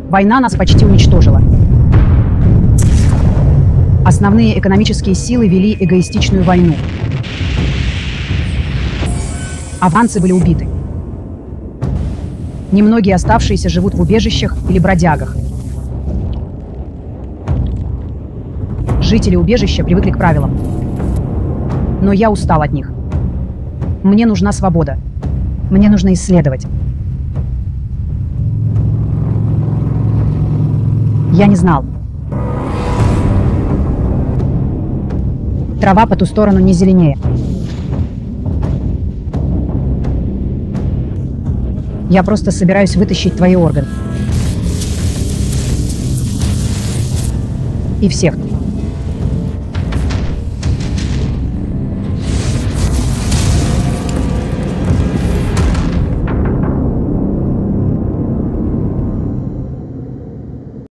Война нас почти уничтожила. Основные экономические силы вели эгоистичную войну. Афганцы были убиты. Немногие оставшиеся живут в убежищах или бродягах. Жители убежища привыкли к правилам. Но я устал от них. Мне нужна свобода. Мне нужно исследовать. Я не знал. Трава по ту сторону не зеленее. Я просто собираюсь вытащить твои органы. И всех.